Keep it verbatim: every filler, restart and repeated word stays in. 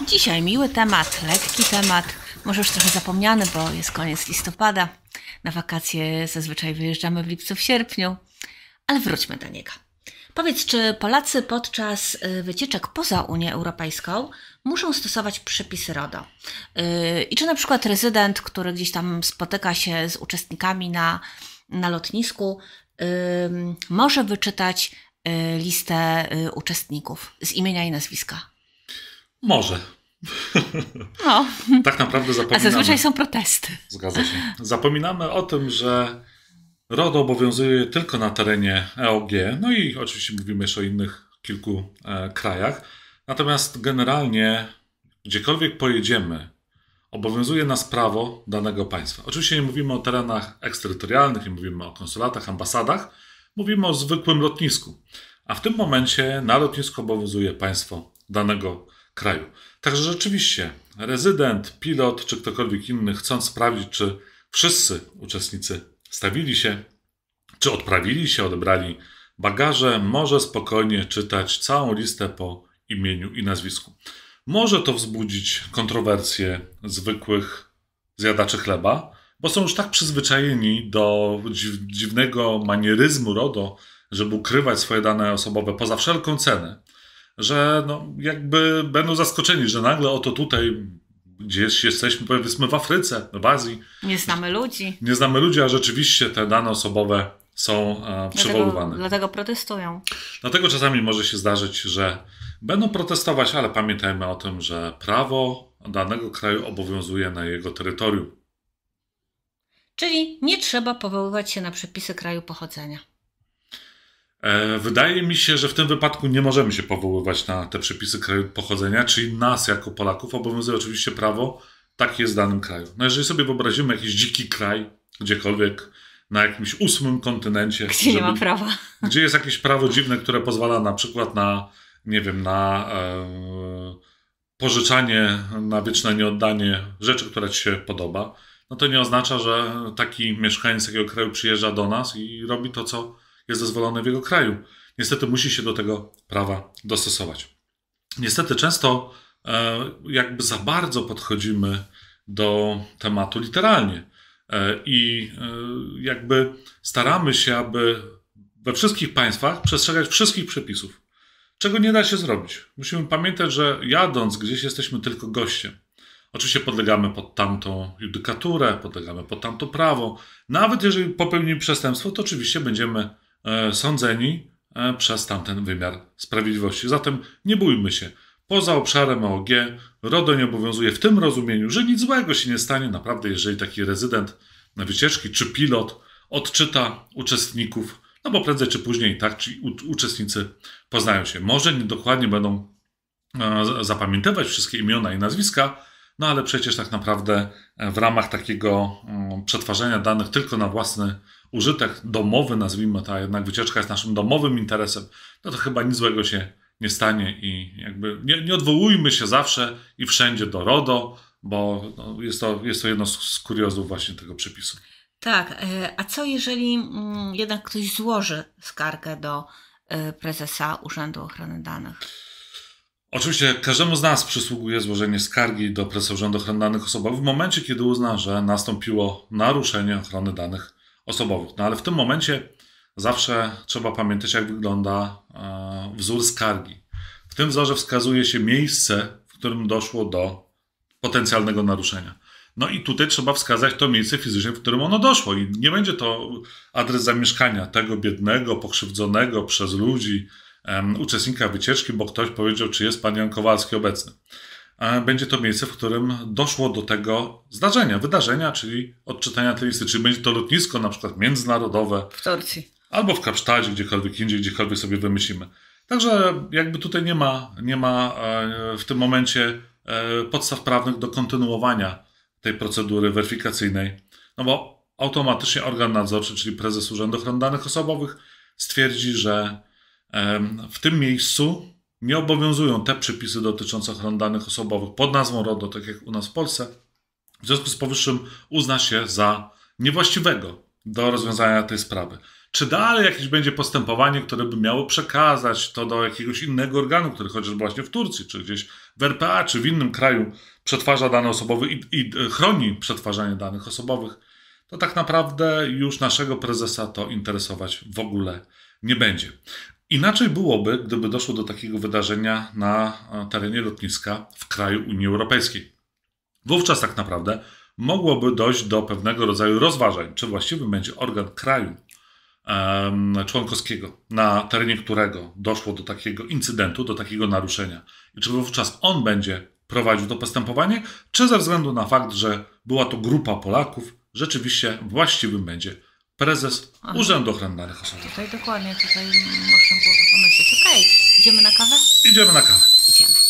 Dzisiaj miły temat, lekki temat, może już trochę zapomniany, bo jest koniec listopada. Na wakacje zazwyczaj wyjeżdżamy w lipcu, w sierpniu, ale wróćmy do niego. Powiedz, czy Polacy podczas wycieczek poza Unię Europejską muszą stosować przepisy RODO? I czy na przykład rezydent, który gdzieś tam spotyka się z uczestnikami na, na lotnisku, może wyczytać listę uczestników z imienia i nazwiska? Może. No. Tak naprawdę zapominamy. A zazwyczaj są protesty. Zgadza się. Zapominamy o tym, że RODO obowiązuje tylko na terenie E O G, no i oczywiście mówimy jeszcze o innych kilku e, krajach. Natomiast generalnie gdziekolwiek pojedziemy, obowiązuje nas prawo danego państwa. Oczywiście nie mówimy o terenach eksterytorialnych, nie mówimy o konsulatach, ambasadach, mówimy o zwykłym lotnisku. A w tym momencie na lotnisku obowiązuje państwo danego kraju. Także rzeczywiście rezydent, pilot czy ktokolwiek inny, chcąc sprawdzić, czy wszyscy uczestnicy stawili się, czy odprawili się, odebrali bagaże, może spokojnie czytać całą listę po imieniu i nazwisku. Może to wzbudzić kontrowersje zwykłych zjadaczy chleba, bo są już tak przyzwyczajeni do dziwnego manieryzmu RODO, żeby ukrywać swoje dane osobowe poza wszelką cenę, że no jakby będą zaskoczeni, że nagle oto tutaj gdzieś jesteśmy, powiedzmy w Afryce, w Azji. Nie znamy ludzi. Nie znamy ludzi, a rzeczywiście te dane osobowe są e, przywoływane. Dlatego, dlatego protestują. Dlatego czasami może się zdarzyć, że będą protestować, ale pamiętajmy o tym, że prawo danego kraju obowiązuje na jego terytorium. Czyli nie trzeba powoływać się na przepisy kraju pochodzenia. Wydaje mi się, że w tym wypadku nie możemy się powoływać na te przepisy kraju pochodzenia, czyli nas jako Polaków obowiązuje oczywiście prawo, takie jest w danym kraju. No jeżeli sobie wyobrazimy jakiś dziki kraj, gdziekolwiek, na jakimś ósmym kontynencie, gdzie żeby, nie ma prawa. Gdzie jest jakieś prawo dziwne, które pozwala na przykład na, nie wiem, na e, pożyczanie, na wieczne nieoddanie rzeczy, która ci się podoba, no to nie oznacza, że taki mieszkaniec takiego kraju przyjeżdża do nas i robi to, co jest dozwolone w jego kraju. Niestety musi się do tego prawa dostosować. Niestety często e, jakby za bardzo podchodzimy do tematu literalnie e, i e, jakby staramy się, aby we wszystkich państwach przestrzegać wszystkich przepisów, czego nie da się zrobić. Musimy pamiętać, że jadąc gdzieś jesteśmy tylko gościem. Oczywiście podlegamy pod tamtą judykaturę, podlegamy pod tamto prawo. Nawet jeżeli popełnimy przestępstwo, to oczywiście będziemy sądzeni przez tamten wymiar sprawiedliwości. Zatem nie bójmy się. Poza obszarem E O G RODO nie obowiązuje w tym rozumieniu, że nic złego się nie stanie. Naprawdę, jeżeli taki rezydent na wycieczki czy pilot odczyta uczestników, no bo prędzej czy później tak, ci uczestnicy poznają się. Może nie dokładnie będą zapamiętywać wszystkie imiona i nazwiska, no ale przecież tak naprawdę w ramach takiego przetwarzania danych tylko na własny użytek domowy, nazwijmy to, a jednak wycieczka jest naszym domowym interesem, no to chyba nic złego się nie stanie i jakby nie, nie odwołujmy się zawsze i wszędzie do RODO, bo no, jest, to, jest to jedno z, z kuriozów właśnie tego przepisu. Tak, a co jeżeli mm, jednak ktoś złoży skargę do y, prezesa Urzędu Ochrony Danych? Oczywiście każdemu z nas przysługuje złożenie skargi do prezesa Urzędu Ochrony Danych Osobowych w momencie, kiedy uzna, że nastąpiło naruszenie ochrony danych osobowych. No ale w tym momencie zawsze trzeba pamiętać, jak wygląda e, wzór skargi. W tym wzorze wskazuje się miejsce, w którym doszło do potencjalnego naruszenia. No i tutaj trzeba wskazać to miejsce fizycznie, w którym ono doszło. I nie będzie to adres zamieszkania tego biednego, pokrzywdzonego przez ludzi e, uczestnika wycieczki, bo ktoś powiedział, czy jest pan Jan Kowalski obecny. Będzie to miejsce, w którym doszło do tego zdarzenia, wydarzenia, czyli odczytania tej listy. Czyli będzie to lotnisko na przykład międzynarodowe. W Turcji. Albo w Kapsztadzie, gdziekolwiek indziej, gdziekolwiek sobie wymyślimy. Także jakby tutaj nie ma, nie ma w tym momencie podstaw prawnych do kontynuowania tej procedury weryfikacyjnej. No bo automatycznie organ nadzorczy, czyli prezes Urzędu Ochrony Danych Osobowych stwierdzi, że w tym miejscu nie obowiązują te przepisy dotyczące ochrony danych osobowych pod nazwą RODO, tak jak u nas w Polsce. W związku z powyższym uzna się za niewłaściwego do rozwiązania tej sprawy. Czy dalej jakieś będzie postępowanie, które by miało przekazać to do jakiegoś innego organu, który chociażby właśnie w Turcji, czy gdzieś w R P A, czy w innym kraju przetwarza dane osobowe i, i chroni przetwarzanie danych osobowych, to tak naprawdę już naszego prezesa to interesować w ogóle nie będzie. Inaczej byłoby, gdyby doszło do takiego wydarzenia na terenie lotniska w kraju Unii Europejskiej. Wówczas tak naprawdę mogłoby dojść do pewnego rodzaju rozważań, czy właściwy będzie organ kraju um, członkowskiego, na terenie którego doszło do takiego incydentu, do takiego naruszenia. I czy wówczas on będzie prowadził to postępowanie, czy ze względu na fakt, że była to grupa Polaków, rzeczywiście właściwym będzie prezes Aha. Urzędu Ochrony Danych Osobowych. Tutaj dokładnie, tutaj można było pomyśleć. Okej, idziemy na kawę? Idziemy na kawę. Idziemy.